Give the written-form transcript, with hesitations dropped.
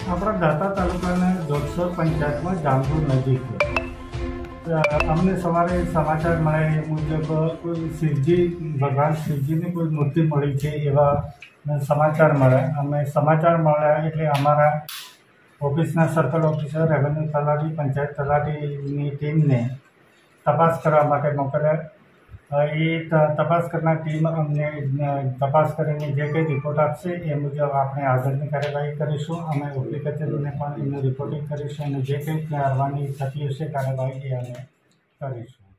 આપણા દાંતા તાલુકાના દોડસર પંચાયતમાં જામપુર નજીક અમને સવારે સમાચાર મળ્યા એ મુજબ કોઈ ભગવાન શિવજીની કોઈ મૂર્તિ મળી છે એવા સમાચાર મળ્યા. અમે સમાચાર મળ્યા એટલે અમારા ઓફિસના સર્કલ ઓફિસર, રેવન્યુ તલાટી, પંચાયત તલાટીની ટીમને તપાસ કરવા માટે મોકલ્યા. એ તપાસ કરનાર ટીમ અમને તપાસ કરીને જે કંઈ રિપોર્ટ આપશે એ મુજબ આપણે આગળની કાર્યવાહી કરીશું. અમે ઉપરી કચેરીને પણ એનું રિપોર્ટિંગ કરીશું અને જે કંઈ કરવાની થતી હશે કાર્યવાહી એ અમે કરીશું.